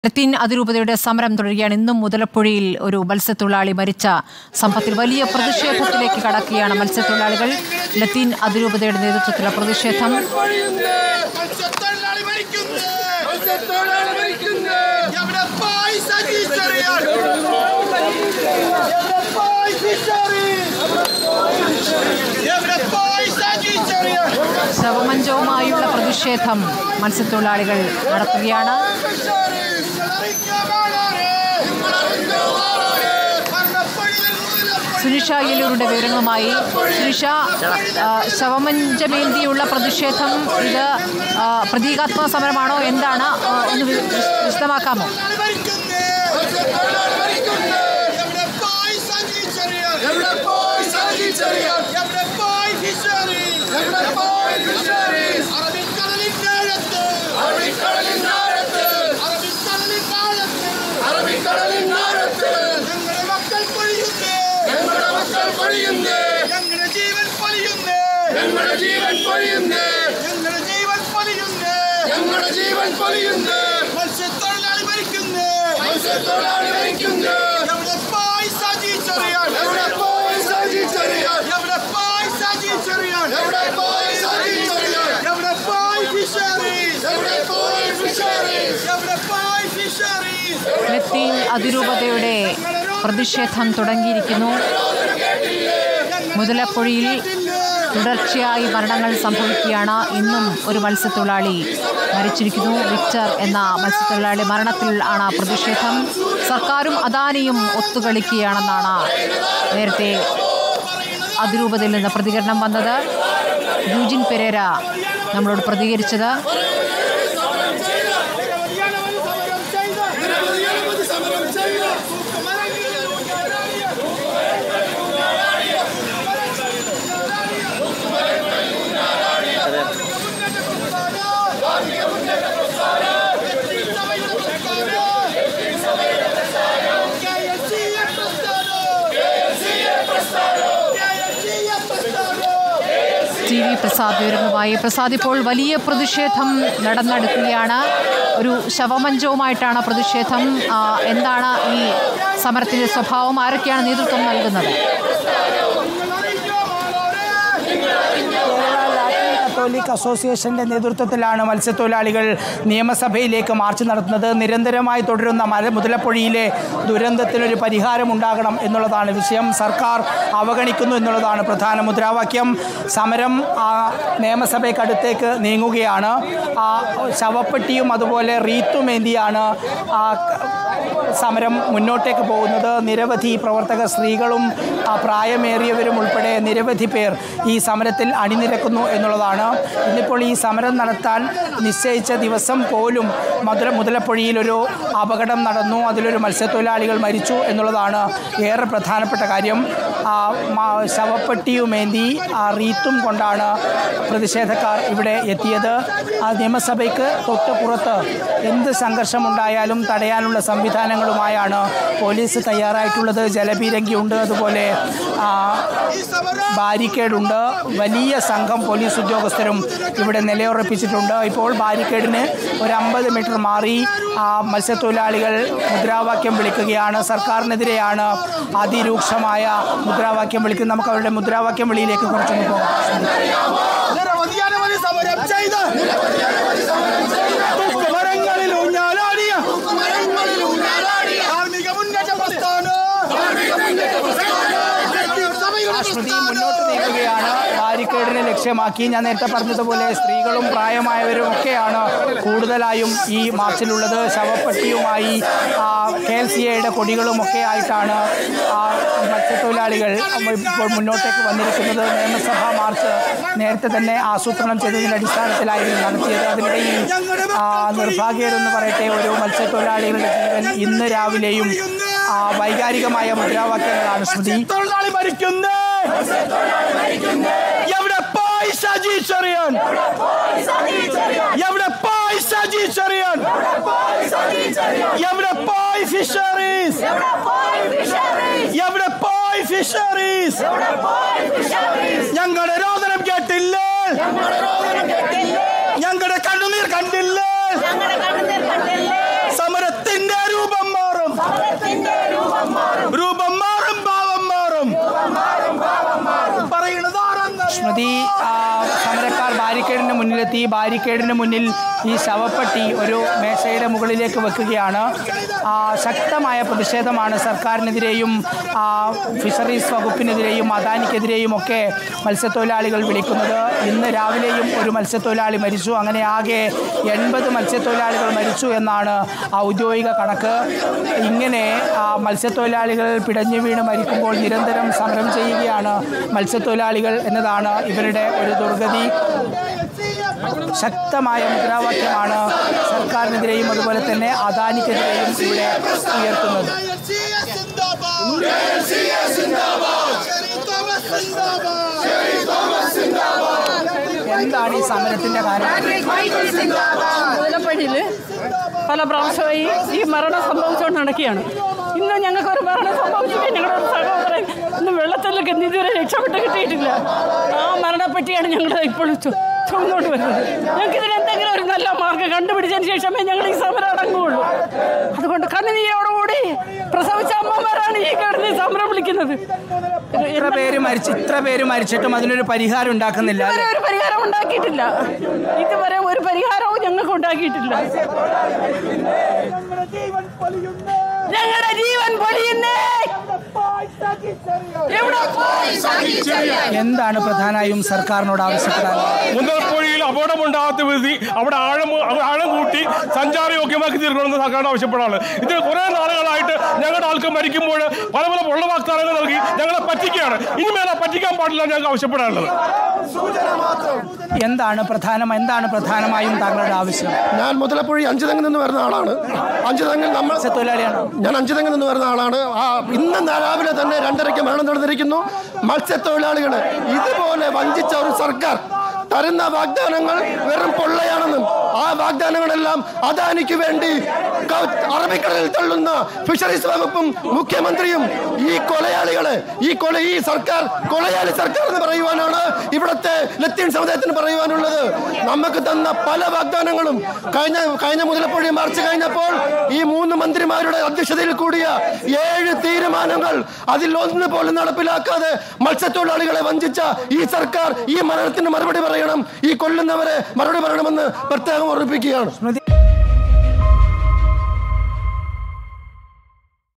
ലത്തീൻ അതിരൂപതയുടെ സമരം തുടരുകയാണ്. ഇന്നും മുതലപ്പുഴയിൽ ഒരു മത്സ്യത്തൊഴിലാളി മരിച്ച സംഭവത്തിൽ വലിയ പ്രതിഷേധത്തിലേക്ക് കടക്കുകയാണ് മത്സ്യത്തൊഴിലാളികൾ. ലത്തീൻ അതിരൂപതയുടെ നേതൃത്വത്തിലുള്ള പ്രതിഷേധം ശവമഞ്ചവുമായുള്ള പ്രതിഷേധം മത്സ്യത്തൊഴിലാളികൾ നടത്തുകയാണ്. സുനിഷ യെല്ലൂരിന്റെ വിവരങ്ങളുമായി. സുനിഷ, ശവമഞ്ചമേന്തിയുള്ള പ്രതിഷേധം ഇത് പ്രതീകാത്മക സമരമാണോ, എന്താണ്, ഒന്ന് വിശദമാക്കാമോ? ലത്തീൻ അതിരൂപതയുടെ പ്രതിഷേധം തുടങ്ങിയിരിക്കുന്നു. മുതലപ്പുഴയിൽ തുടർച്ചയായി മരണങ്ങൾ സംഭവിക്കുകയാണ്. ഇന്നും ഒരു മത്സ്യത്തൊഴിലാളി മരിച്ചിരിക്കുന്നു. വിക്ടർ എന്ന മത്സ്യത്തൊഴിലാളി മരണത്തിൽ ആണ് പ്രതിഷേധം. സർക്കാരും അദാനിയും ഒത്തുകളിക്കുകയാണെന്നാണ് നേരത്തെ അതിരൂപതയിൽ നിന്ന് പ്രതികരണം വന്നത്. യൂജിൻ പെരേര നമ്മളോട് പ്രതികരിച്ചത്. പ്രസാദ് വിവരങ്ങളുമായി. പ്രസാദ്, ഇപ്പോൾ വലിയ പ്രതിഷേധം നടന്നെടുക്കുകയാണ്. ഒരു ശവമഞ്ചവുമായിട്ടാണ് പ്രതിഷേധം. എന്താണ് ഈ സമരത്തിന്റെ സ്വഭാവം? ആരൊക്കെയാണ് നേതൃത്വം നൽകുന്നത്? കത്തോലിക് അസോസിയേഷന്റെ നേതൃത്വത്തിലാണ് മത്സ്യത്തൊഴിലാളികൾ നിയമസഭയിലേക്ക് മാർച്ച് നടത്തുന്നത്. നിരന്തരമായി തുടരുന്ന മുതലപ്പുഴയിലെ ദുരന്തത്തിനൊരു പരിഹാരമുണ്ടാകണം എന്നുള്ളതാണ് വിഷയം. സർക്കാർ അവഗണിക്കുന്നു എന്നുള്ളതാണ് പ്രധാന മുദ്രാവാക്യം. സമരം നിയമസഭയ്ക്കടുത്തേക്ക് നീങ്ങുകയാണ്. ശവപ്പെട്ടിയും അതുപോലെ റീത്തുമേന്തിയാണ് സമരം മുന്നോട്ടേക്ക് പോകുന്നത്. നിരവധി പ്രവർത്തകർ, സ്ത്രീകളും പ്രായമേറിയവരും ഉൾപ്പെടെ നിരവധി പേർ ഈ സമരത്തിൽ അണിനിരക്കുന്നു എന്നുള്ളതാണ്. ഇന്നിപ്പോൾ ഈ സമരം നടത്താൻ നിശ്ചയിച്ച ദിവസം പോലും മുതലപ്പുഴയിൽ ഒരു അപകടം നടന്നു. അതിലൊരു മത്സ്യത്തൊഴിലാളികൾ മരിച്ചു എന്നുള്ളതാണ് ഏറെ പ്രധാനപ്പെട്ട കാര്യം. ശവപ്പെട്ടിയുമേന്തി റീത്തും കൊണ്ടാണ് പ്രതിഷേധക്കാർ ഇവിടെ എത്തിയത്. നിയമസഭയ്ക്ക് തൊട്ട് പുറത്ത് എന്ത് സംഘർഷമുണ്ടായാലും തടയാനുള്ള സംവിധാനങ്ങളുമായാണ് പോലീസ് തയ്യാറായിട്ടുള്ളത്. ജലപീരങ്കിയുണ്ട്, അതുപോലെ ബാരിക്കേഡുണ്ട്. വലിയ സംഘം പോലീസ് ഉദ്യോഗസ്ഥരും ഇവിടെ നിലയുറപ്പിച്ചിട്ടുണ്ട്. ഇപ്പോൾ ബാരിക്കേഡിന് ഒരു 50 മീറ്റർ മാറി മത്സ്യത്തൊഴിലാളികൾ മുദ്രാവാക്യം വിളിക്കുകയാണ്. സർക്കാരിനെതിരെയാണ് അതിരൂക്ഷമായ മുദ്രാവാക്യം വിളിക്കുന്നത്. നമുക്ക് അവരുടെ മുദ്രാവാക്യം വിളിയിലേക്ക് കുറച്ചൊന്ന് പോകാം. മുന്നോട്ട് നീങ്ങുകയാണ് ബാരിക്കേഡിനെ ലക്ഷ്യമാക്കി. ഞാൻ നേരത്തെ പറഞ്ഞതുപോലെ സ്ത്രീകളും പ്രായമായവരും ഒക്കെയാണ് കൂടുതലായും ഈ മാർച്ചിലുള്ളത്. ശവപ്പെട്ടിയുമായി KLCAയുടെ കൊടികളും ഒക്കെ ആയിട്ടാണ് മത്സ്യത്തൊഴിലാളികൾ ഇപ്പോൾ മുന്നോട്ടേക്ക് വന്നിരിക്കുന്നത്. നിയമസഭാ മാർച്ച് നേരത്തെ തന്നെ ആസൂത്രണം ചെയ്തതിൻ്റെ അടിസ്ഥാനത്തിലായിരുന്നു നടത്തിയത്. അതിനിടയിൽ നിർഭാഗ്യരെന്ന് പറയട്ടെ, ഒരു മത്സ്യത്തൊഴിലാളികളുടെ ജീവൻ ഇന്ന് രാവിലെയും വൈകാരികമായ മുദ്രാവാക്യങ്ങളാണ്. ശ്രുതി എവിടെ പോയി സജി ചെറിയാൻ? എവിടെ പോയി സജി ചെറിയാൻ? എവിടെ പോയി ഫിഷറീസ്? എവിടെ പോയി ഫിഷറീസ്? ഞങ്ങളുടെ രോദനം കേട്ടില്ലേ? ഞങ്ങളുടെ കണ്ണുനീർ കണ്ടില്ലേ? സമരത്തിൻ സ്മൃതി, സമരക്കാർ ബാരിക്കേഡിന് മുന്നിലെത്തി. ബാരിക്കേഡിന് മുന്നിൽ ഈ ശവപ്പെട്ടി ഒരു മേശയുടെ മുകളിലേക്ക് വെക്കുകയാണ്. ശക്തമായ പ്രതിഷേധമാണ് സർക്കാരിനെതിരെയും ഫിഷറീസ് വകുപ്പിനെതിരെയും അദാനിക്കെതിരെയും ഒക്കെ മത്സ്യത്തൊഴിലാളികൾ വിളിക്കുന്നത്. ഇന്ന് രാവിലെയും ഒരു മത്സ്യത്തൊഴിലാളി മരിച്ചു. അങ്ങനെ ആകെ 80 മത്സ്യത്തൊഴിലാളികൾ മരിച്ചു എന്നാണ് ഔദ്യോഗിക കണക്ക്. ഇങ്ങനെ മത്സ്യത്തൊഴിലാളികൾ പിടഞ്ഞു വീണ് മരിക്കുമ്പോൾ നിരന്തരം സമരം ചെയ്യുകയാണ് മത്സ്യത്തൊഴിലാളികൾ എന്നതാണ് ഇവരുടെ ഒരു ദുർഗതി. ശക്തമായ മുദ്രാവാക്യമാണ് സർക്കാരിനെതിരെയും അതുപോലെ തന്നെ അദാനിക്കെതിരെയും ഇവിടെ ഉയർത്തുന്നത്. എന്താണ് ഈ സമരത്തിന്റെ കാരണം? മുതലപ്പുഴയിൽ പല പ്രാവശ്യമായി ഈ മരണം സംഭവിച്ചുകൊണ്ട് നടക്കുകയാണ്. ഇന്ന് ഞങ്ങൾക്കൊരു മരണം സംഭവിച്ചിട്ട് ഞങ്ങളുടെ ഒരു സഹോദരൻ ഇന്ന് വെള്ളത്തിലൊക്കെ ഇതുവരെ രക്ഷപ്പെട്ട് കിട്ടിയിട്ടില്ല. ആ മരണപ്പെട്ടിയാണ് ഞങ്ങൾ ഇപ്പോൾ ചുമന്നുകൊണ്ട് വരുന്നത്. ഞങ്ങൾക്ക് ഇതിനെന്തെങ്കിലും ഒരു നല്ല മാർഗ്ഗം കണ്ടുപിടിച്ചതിന് ശേഷമേ ഞങ്ങൾ ഈ സമരം അടങ്ങുകയുള്ളൂ. അതുകൊണ്ട് കണ്ണുനീരോടുകൂടി പ്രസവിച്ച അമ്മമാരാണ് ഈ കിടന്ന് സമരം വിളിക്കുന്നത്. ഇത്ര പേര് മരിച്ചിട്ടും അതിനൊരു പരിഹാരം ഉണ്ടാക്കുന്നില്ല. ഒരു പരിഹാരം ഉണ്ടാക്കിയിട്ടില്ല. ഇതുവരെ ഒരു പരിഹാരവും ഞങ്ങൾക്ക് ഉണ്ടാക്കിയിട്ടില്ല. ഞങ്ങളുടെ ജീവൻ പൊലിയുന്നേ. എന്താണ് പ്രധാനമായും സർക്കാരിനോട് ആവശ്യപ്പെടാൻ? മുതലപ്പുഴയിൽ അപകടമുണ്ടാകാത്ത വിധി അവിടെ ആഴം കൂട്ടി സഞ്ചാരയോഗ്യമാക്കി തീർക്കണമെന്ന് സർക്കാരിനോട് ആവശ്യപ്പെടാണ്. ഇത് കുറെ നാളുകളായിട്ട് ഞങ്ങളുടെ ആൾക്കാർ മരിക്കുമ്പോൾ പല പല പൊള്ള വാഗ്ദാനങ്ങൾ നൽകി ഞങ്ങളെ പറ്റിക്കുകയാണ്. ഇനിമേലെ പറ്റിക്കാൻ പാടില്ല ഞങ്ങൾക്ക് ആവശ്യപ്പെടാനുള്ളത്. എന്താണ് പ്രധാനമായും താങ്കളുടെ ആവശ്യം? ഞാൻ മുതലപ്പുഴ അഞ്ചുതെങ്ങിൽ നിന്ന് വരുന്ന ആളാണ്. ഞാൻ അഞ്ചുതെങ്ങിൽ നിന്ന് വരുന്ന ആളാണ്. ഇന്ന് രാവിലെ തന്നെ 2:30 മരണം നടന്നിരിക്കുന്നു. മത്സ്യത്തൊഴിലാളികൾ ഇതുപോലെ വഞ്ചിച്ച ഒരു സർക്കാർ തരുന്ന വാഗ്ദാനങ്ങൾ വെറും പൊള്ളയാണെന്നും ആ വാഗ്ദാനങ്ങളെല്ലാം അദാനിക്ക് വേണ്ടി അറബിക്കടലിൽ തള്ളുന്ന ഫിഷറീസ് വകുപ്പും മുഖ്യമന്ത്രിയും ഈ കൊലയാളികളെ ഈ സർക്കാർ കൊലയാളി സർക്കാർ എന്ന് പറയുവാനാണ് ഇവിടുത്തെ ലത്തീൻ സമുദായത്തിന് പറയുവാനുള്ളത്. നമുക്ക് തന്ന പല വാഗ്ദാനങ്ങളും കഴിഞ്ഞ മുതലപ്പുഴ മാർച്ച് കഴിഞ്ഞപ്പോൾ ഈ 3 മന്ത്രിമാരുടെ അധ്യക്ഷതയിൽ കൂടിയ 7 തീരുമാനങ്ങൾ അതിൽ ഒന്ന് പോലും നടപ്പിലാക്കാതെ മത്സ്യത്തൊഴിലാളികളെ വഞ്ചിച്ച ഈ സർക്കാർ ഈ മരണത്തിന് മറുപടി പറയണം. ഈ കൊല്ലുന്നവരെ മറുപടി പറയണമെന്ന് പ്രത്യേകം ഓർമ്മിപ്പിക്കുകയാണ്.